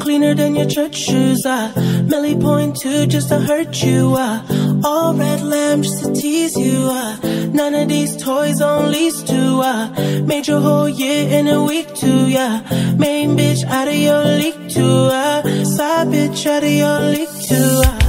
cleaner than your church shoes, Millie point two just to hurt you, all red lamb just to tease you, none of these toys on lease to, made your whole year in a week too, yeah. Main bitch out of your league too, side bitch out of your league too,